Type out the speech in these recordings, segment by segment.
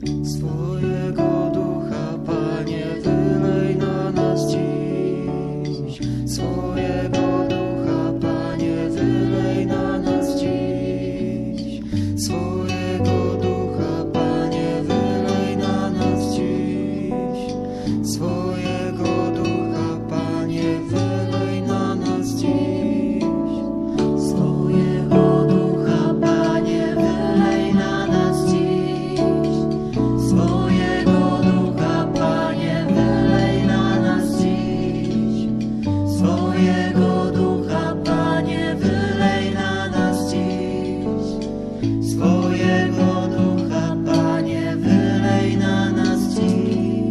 Swojego ducha, Panie, wylej na nas dziś. Swojego ducha, Panie, wylej na nas dziś. Swojego ducha, Panie, wylej na nas dziś. Swojego ducha, Panie, wylej na nas dziś. Swojego ducha, Panie, wylej na nas dziś. Swojego ducha, Panie, wylej na nas dziś. Swojego ducha, Panie, wylej na nas dziś. Swojego ducha, Panie, wylej na nas dziś.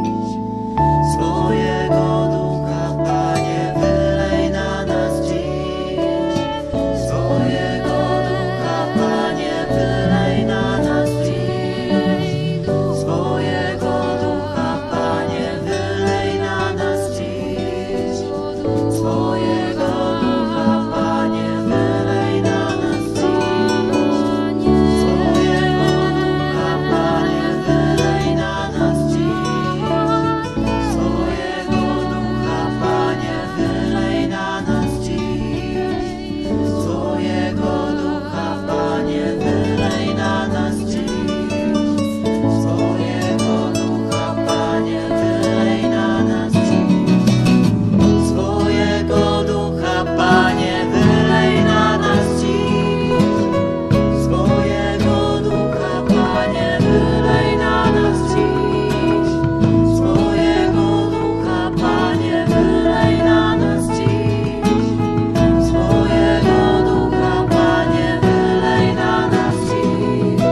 Swojego ducha, Panie, wylej na nas dziś. Swojego ducha, Panie, wylej na nas dziś. Swojego ducha, Panie, wylej na nas dziś. Swojego ducha, Panie, wylej na nas dziś. Swojego ducha, Panie, wylej na nas dziś. Swojego ducha, Panie, wylej na nas dziś. Swojego ducha, Panie, wylej na nas dziś. Swojego ducha, Panie, wylej na nas dziś. Swojego ducha, Panie, wylej na nas dziś. Swojego ducha, Panie, wylej na nas dziś. Swojego ducha, Panie, wylej na nas dziś. Swojego ducha, Panie, wylej na nas dziś.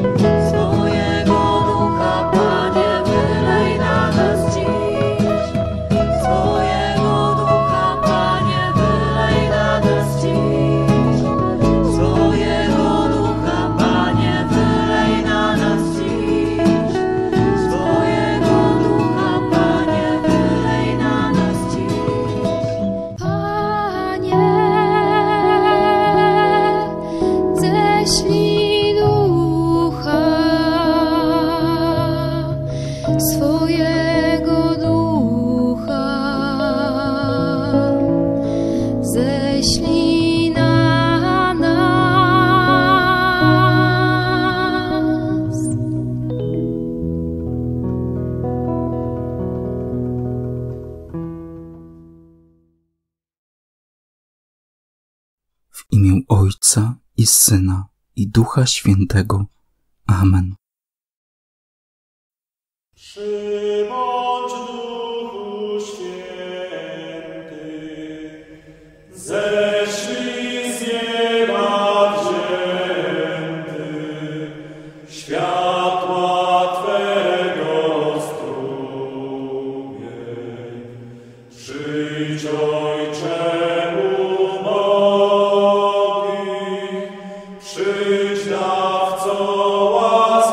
Swojego ducha, Panie, wylej na nas dziś. Swojego ducha, Panie, wylej na nas dziś. Swojego ducha, Panie, wylej na nas dziś. Swojego ducha, Panie, wylej na nas dziś. Panie, ześlij ducha, swojego ducha, ześlij na nas. W imię Ojca i Syna i Ducha Świętego. Amen. Przybądź Duchu Święty, ześlij z nieba wzięty, światła Twego strumień. Przyjdź, Ojcze ubogich, przyjdź, dawco łask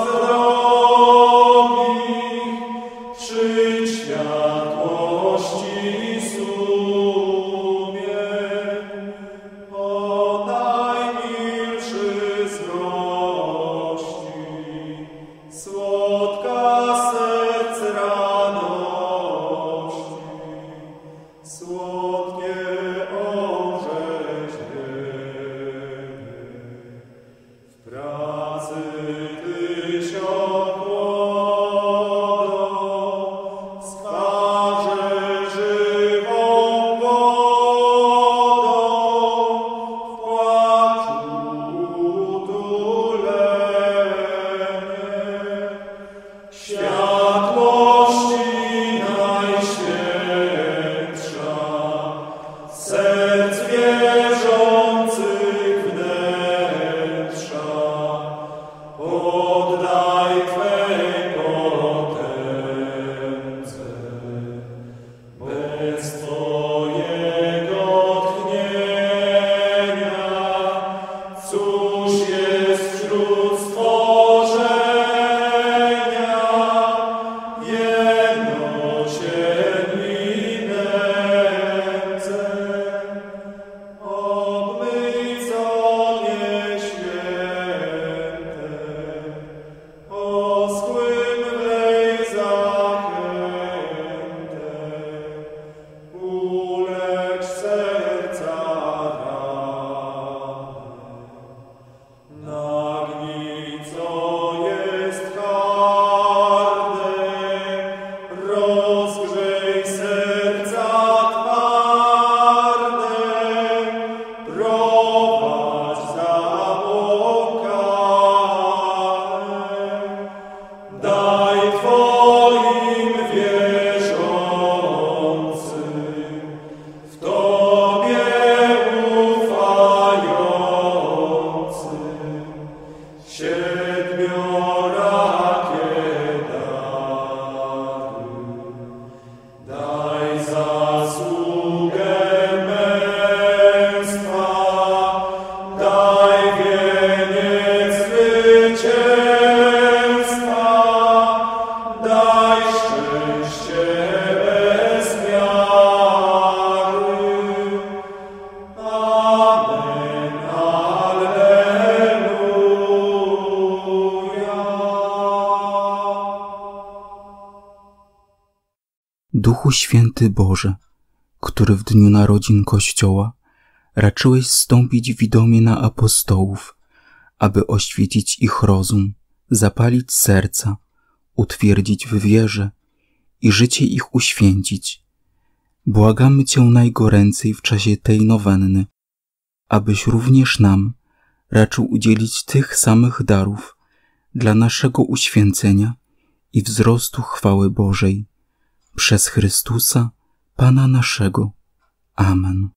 drogich, przyjdź, światłości sumień. O najmilszy z gości, niezbiorakie dary. Daj zasługę męstwa, daj wieniec zwycięstwa, daj szczęście bez miary. Amen, alleluja. Duchu Święty Boże, który w dniu narodzin Kościoła raczyłeś zstąpić w domie na apostołów, aby oświecić ich rozum, zapalić serca, utwierdzić w wierze i życie ich uświęcić. Błagamy Cię najgoręcej w czasie tej nowenny, abyś również nam raczył udzielić tych samych darów dla naszego uświęcenia i wzrostu chwały Bożej. Przez Chrystusa, Pana naszego. Amen.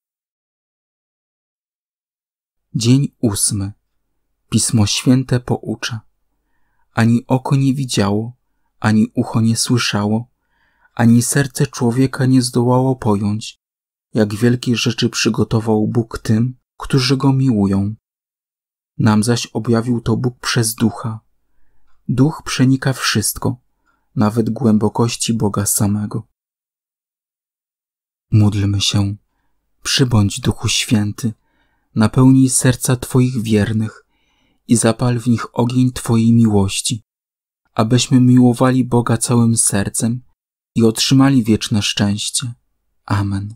Dzień 8. Pismo Święte poucza. Ani oko nie widziało, ani ucho nie słyszało, ani serce człowieka nie zdołało pojąć, jak wielkie rzeczy przygotował Bóg tym, którzy Go miłują. Nam zaś objawił to Bóg przez Ducha. Duch przenika wszystko, nawet głębokości Boga samego. Módlmy się. Przybądź, Duchu Święty, napełnij serca Twoich wiernych i zapal w nich ogień Twojej miłości, abyśmy miłowali Boga całym sercem i otrzymali wieczne szczęście. Amen.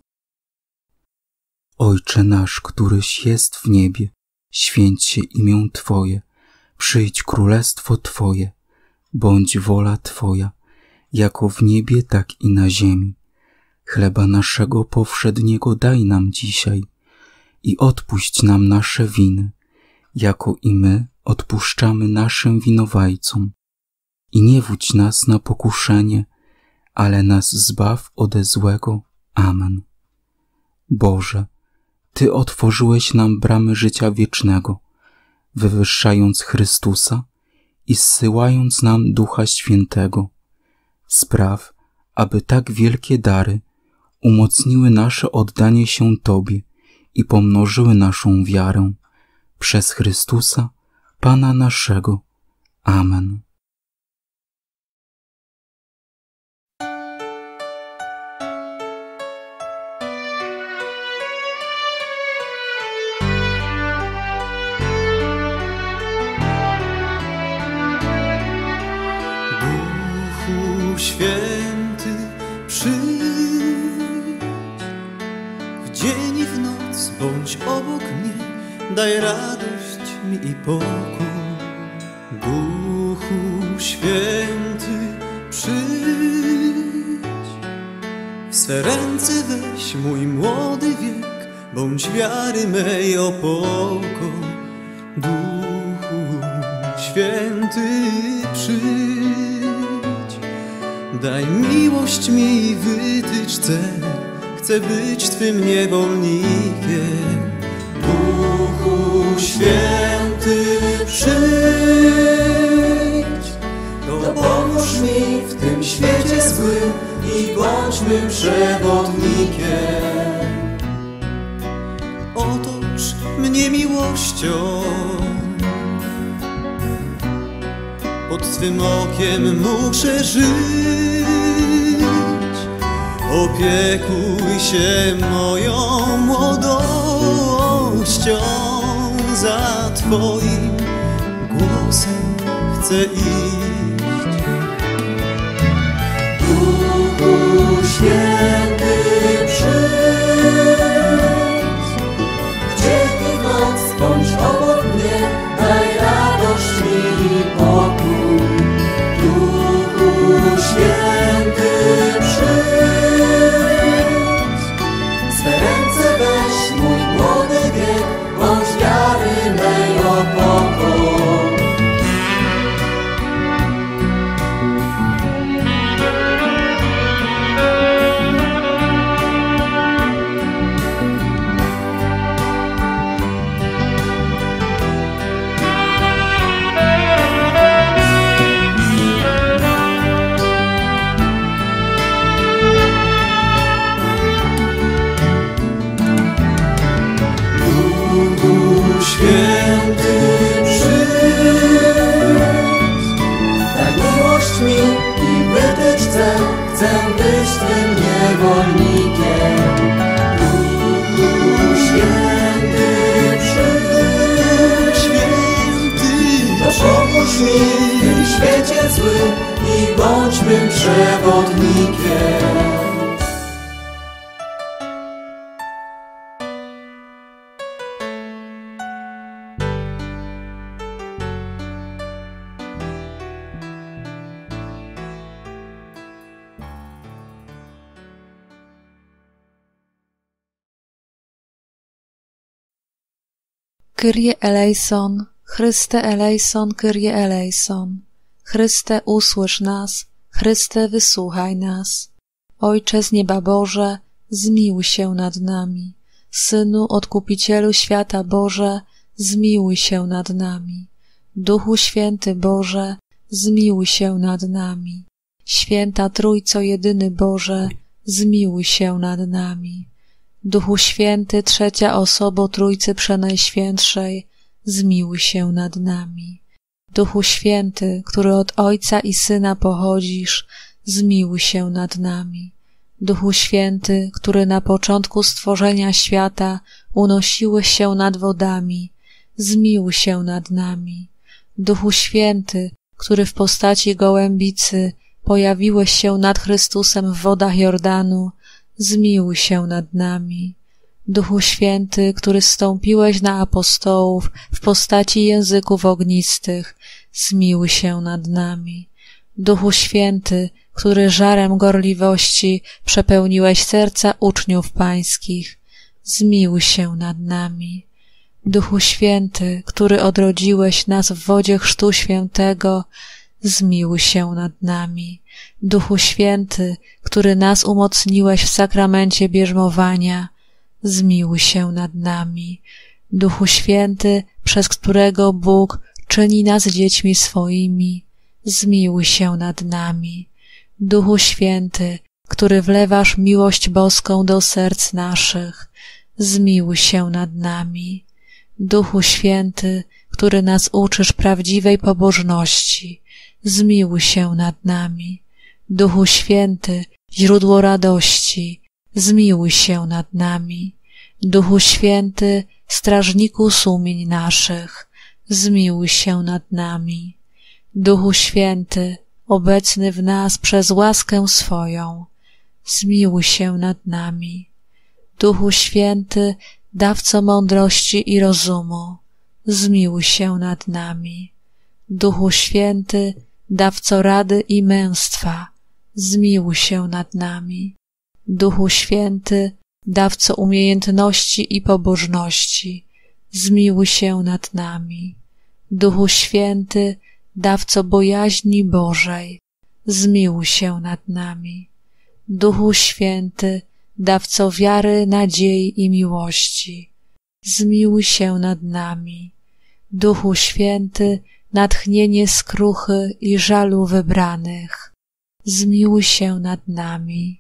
Ojcze nasz, któryś jest w niebie, święć się imię Twoje, przyjdź królestwo Twoje, bądź wola Twoja, jako w niebie, tak i na ziemi. Chleba naszego powszedniego daj nam dzisiaj i odpuść nam nasze winy, jako i my odpuszczamy naszym winowajcom. I nie wódź nas na pokuszenie, ale nas zbaw ode złego. Amen. Boże, Ty otworzyłeś nam bramy życia wiecznego, wywyższając Chrystusa i zsyłając nam Ducha Świętego. Spraw, aby tak wielkie dary umocniły nasze oddanie się Tobie i pomnożyły naszą wiarę. Przez Chrystusa, Pana naszego. Amen. Duchu Święty, przyjdź w dzień i w noc, bądź obok mnie, daj radość mi i pokój. Duchu Święty, przyjdź, w swe ręce weź mój młody wiek, bądź wiary mej opoko. Duchu Święty, przyjdź, daj miłość mi, wytycz cel, chcę być Twym niewolnikiem. Duchu Święty, przyjdź, dopomóż mi w tym świecie złym i bądź mym przewodnikiem. Otocz mnie miłością, pod Twym okiem muszę żyć. Opiekuj się moją młodością, za Twoim głosem chcę iść. Duchu Święty, przyjdź, w dzień i w noc bądź obok mnie, daj radość mi i pokój. Duchu Święty, przyjdź, swe ręce weź mój młody wiek, bądź wiary mej opoką. byś Twym niewolnikiem. Duchu Święty, przyjdź. Święty, Pomóż mi w tym świecie złym i bądź mym przewodnikiem. Kyrie eleison, Chryste eleison, Kyrie eleison. Chryste, usłysz nas, Chryste, wysłuchaj nas. Ojcze z nieba Boże, zmiłuj się nad nami. Synu, Odkupicielu świata Boże, zmiłuj się nad nami. Duchu Święty Boże, zmiłuj się nad nami. Święta Trójco jedyny Boże, zmiłuj się nad nami. Duchu Święty, trzecia osobo Trójcy Przenajświętszej, zmiłuj się nad nami. Duchu Święty, który od Ojca i Syna pochodzisz, zmiłuj się nad nami. Duchu Święty, który na początku stworzenia świata unosiłeś się nad wodami, zmiłuj się nad nami. Duchu Święty, który w postaci gołębicy pojawiłeś się nad Chrystusem w wodach Jordanu, zmiłuj się nad nami. Duchu Święty, który zstąpiłeś na apostołów w postaci języków ognistych, zmiłuj się nad nami. Duchu Święty, który żarem gorliwości przepełniłeś serca uczniów pańskich, zmiłuj się nad nami. Duchu Święty, który odrodziłeś nas w wodzie Chrztu Świętego, zmiłuj się nad nami. Duchu Święty, który nas umocniłeś w sakramencie bierzmowania, zmiłuj się nad nami. Duchu Święty, przez którego Bóg czyni nas dziećmi swoimi, zmiłuj się nad nami. Duchu Święty, który wlewasz miłość boską do serc naszych, zmiłuj się nad nami. Duchu Święty, który nas uczysz prawdziwej pobożności, zmiłuj się nad nami. Duchu Święty, źródło radości, zmiłuj się nad nami. Duchu Święty, strażniku sumień naszych, zmiłuj się nad nami. Duchu Święty, obecny w nas przez łaskę swoją, zmiłuj się nad nami. Duchu Święty, dawco mądrości i rozumu, zmiłuj się nad nami. Duchu Święty, dawco rady i męstwa, zmiłuj się nad nami. Duchu Święty, dawco umiejętności i pobożności, zmiłuj się nad nami. Duchu Święty, dawco bojaźni Bożej, zmiłuj się nad nami. Duchu Święty, dawco wiary, nadziei i miłości, zmiłuj się nad nami. Duchu Święty, natchnienie skruchy i żalu wybranych, zmiłuj się nad nami.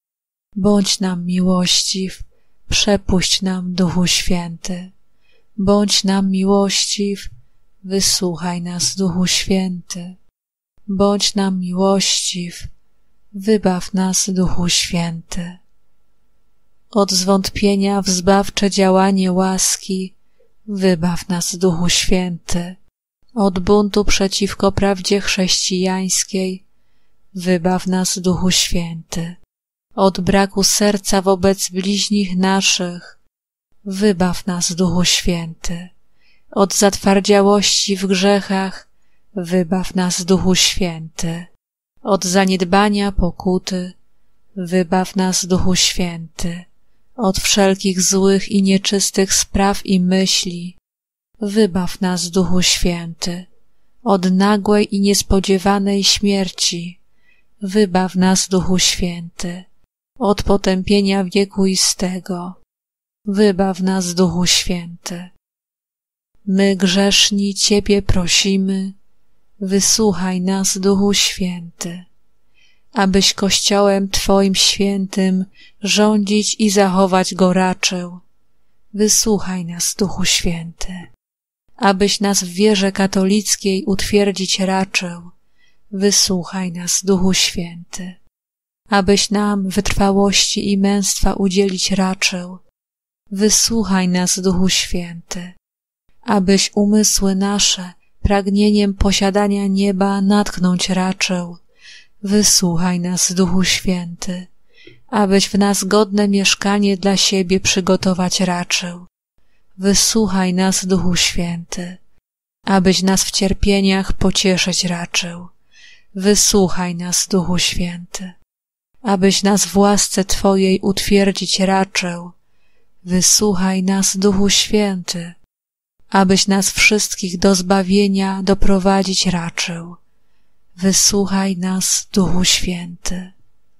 Bądź nam miłościw, przepuść nam, Duchu Święty. Bądź nam miłościw, wysłuchaj nas, Duchu Święty. Bądź nam miłościw, wybaw nas, Duchu Święty. Od zwątpienia w zbawcze działanie łaski wybaw nas, Duchu Święty. Od buntu przeciwko prawdzie chrześcijańskiej wybaw nas, Duchu Święty. Od braku serca wobec bliźnich naszych wybaw nas, Duchu Święty. Od zatwardziałości w grzechach wybaw nas, Duchu Święty. Od zaniedbania pokuty wybaw nas, Duchu Święty. Od wszelkich złych i nieczystych spraw i myśli wybaw nas, Duchu Święty. Od nagłej i niespodziewanej śmierci wybaw nas, Duchu Święty. Od potępienia wiekuistego wybaw nas, Duchu Święty. My grzeszni Ciebie prosimy, wysłuchaj nas, Duchu Święty, abyś Kościołem Twoim świętym rządzić i zachować go raczył. Wysłuchaj nas, Duchu Święty, abyś nas w wierze katolickiej utwierdzić raczył. Wysłuchaj nas, Duchu Święty, abyś nam wytrwałości i męstwa udzielić raczył. Wysłuchaj nas, Duchu Święty, abyś umysły nasze pragnieniem posiadania nieba natknąć raczył. Wysłuchaj nas, Duchu Święty, abyś w nas godne mieszkanie dla siebie przygotować raczył. Wysłuchaj nas, Duchu Święty, abyś nas w cierpieniach pocieszyć raczył. Wysłuchaj nas, Duchu Święty, abyś nas w łasce Twojej utwierdzić raczył. Wysłuchaj nas, Duchu Święty, abyś nas wszystkich do zbawienia doprowadzić raczył. Wysłuchaj nas, Duchu Święty.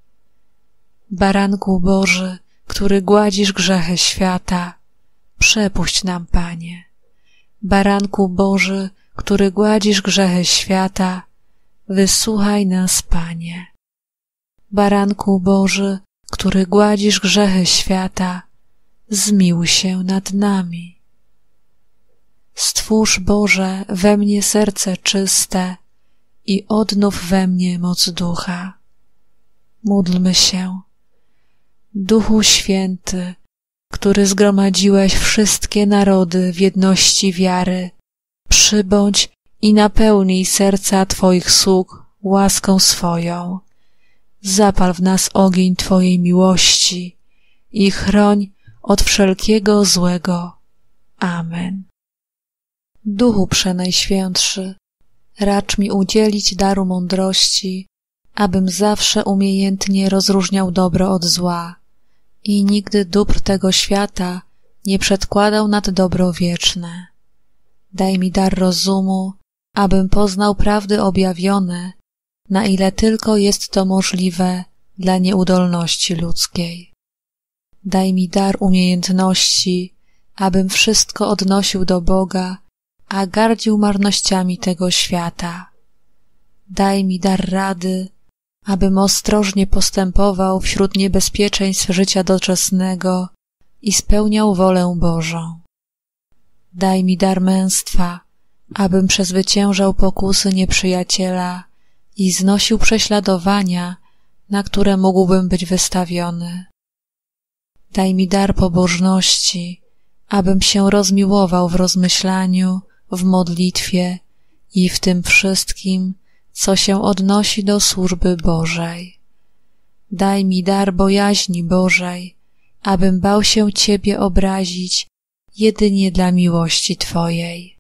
Baranku Boży, który gładzisz grzechy świata, przepuść nam, Panie. Baranku Boży, który gładzisz grzechy świata, wysłuchaj nas, Panie. Baranku Boży, który gładzisz grzechy świata, zmiłuj się nad nami. Stwórz, Boże, we mnie serce czyste i odnów we mnie moc ducha. Módlmy się. Duchu Święty, który zgromadziłeś wszystkie narody w jedności wiary, przybądź i napełnij serca Twoich sług łaską swoją. Zapal w nas ogień Twojej miłości i chroń od wszelkiego złego. Amen. Duchu Przenajświętszy, racz mi udzielić daru mądrości, abym zawsze umiejętnie rozróżniał dobro od zła i nigdy dóbr tego świata nie przedkładał nad dobro wieczne. Daj mi dar rozumu, abym poznał prawdy objawione, na ile tylko jest to możliwe dla nieudolności ludzkiej. Daj mi dar umiejętności, abym wszystko odnosił do Boga, a gardził marnościami tego świata. Daj mi dar rady, abym ostrożnie postępował wśród niebezpieczeństw życia doczesnego i spełniał wolę Bożą. Daj mi dar męstwa, abym przezwyciężał pokusy nieprzyjaciela i znosił prześladowania, na które mógłbym być wystawiony. Daj mi dar pobożności, abym się rozmiłował w rozmyślaniu, w modlitwie i w tym wszystkim, co się odnosi do służby Bożej. Daj mi dar bojaźni Bożej, abym bał się Ciebie obrazić jedynie dla miłości Twojej.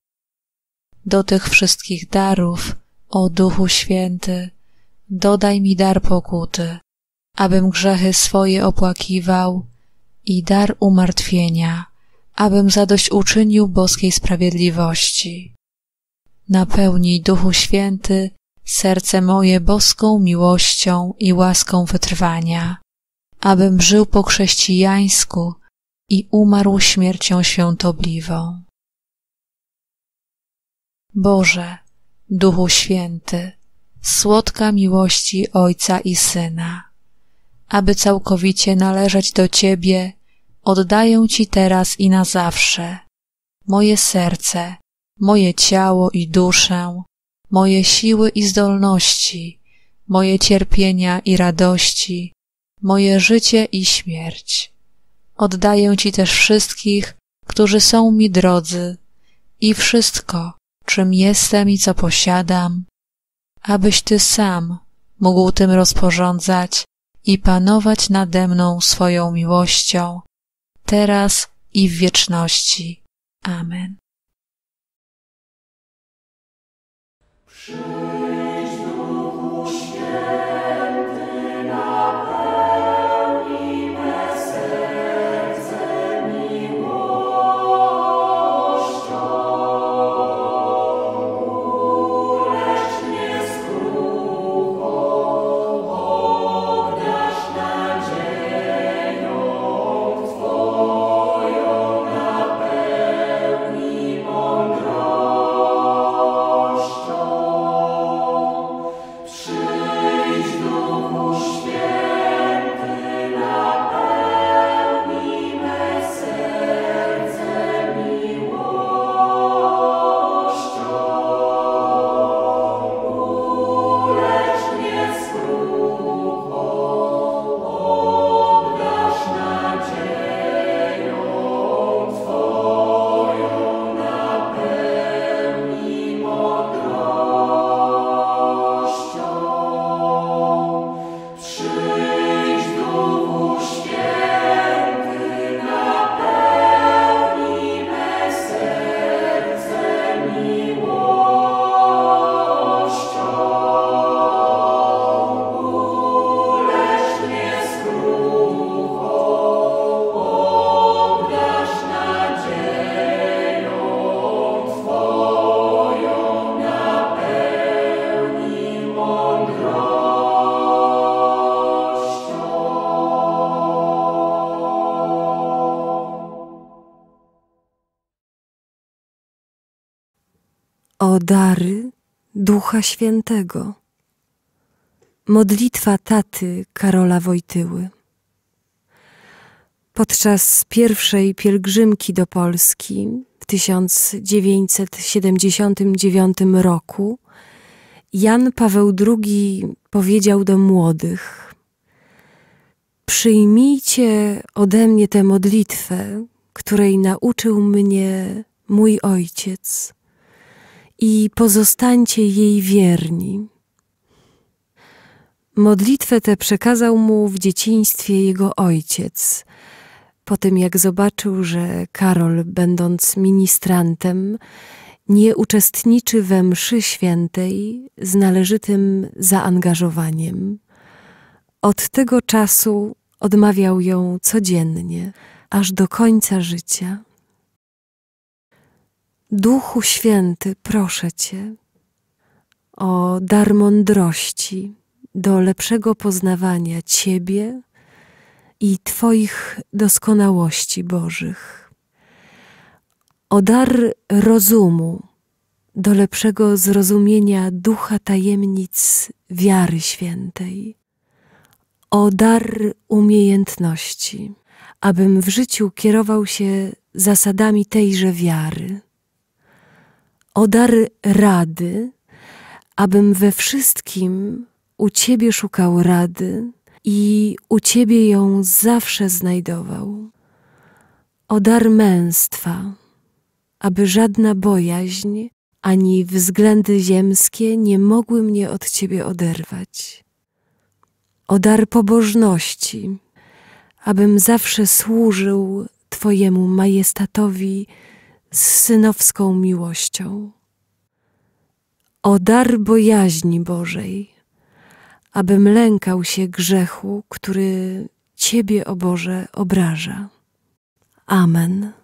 Do tych wszystkich darów, o Duchu Święty, dodaj mi dar pokuty, abym grzechy swoje opłakiwał, i dar umartwienia, abym zadośćuczynił boskiej sprawiedliwości. Napełnij, Duchu Święty, serce moje boską miłością i łaską wytrwania, abym żył po chrześcijańsku i umarł śmiercią świątobliwą. Boże, Duchu Święty, słodka miłości Ojca i Syna, aby całkowicie należeć do Ciebie, oddaję Ci teraz i na zawsze moje serce, moje ciało i duszę, moje siły i zdolności, moje cierpienia i radości, moje życie i śmierć. Oddaję Ci też wszystkich, którzy są mi drodzy, i wszystko, czym jestem i co posiadam, abyś Ty sam mógł tym rozporządzać i panować nade mną swoją miłością, teraz i w wieczności. Amen. o dary Ducha Świętego. Modlitwa taty Karola Wojtyły. Podczas pierwszej pielgrzymki do Polski w 1979 roku Jan Paweł II powiedział do młodych: przyjmijcie ode mnie tę modlitwę, której nauczył mnie mój ojciec, i pozostańcie jej wierni. Modlitwę tę przekazał mu w dzieciństwie jego ojciec, po tym jak zobaczył, że Karol, będąc ministrantem, nie uczestniczy we mszy świętej z należytym zaangażowaniem. Od tego czasu odmawiał ją codziennie, aż do końca życia. Duchu Święty, proszę Cię o dar mądrości do lepszego poznawania Ciebie i Twoich doskonałości Bożych, o dar rozumu do lepszego zrozumienia ducha tajemnic wiary świętej, o dar umiejętności, abym w życiu kierował się zasadami tejże wiary, o dar rady, abym we wszystkim u Ciebie szukał rady i u Ciebie ją zawsze znajdował, o dar męstwa, aby żadna bojaźń ani względy ziemskie nie mogły mnie od Ciebie oderwać, o dar pobożności, abym zawsze służył Twojemu majestatowi z synowską miłością, o dar bojaźni Bożej, abym lękał się grzechu, który Ciebie, o Boże, obraża. Amen.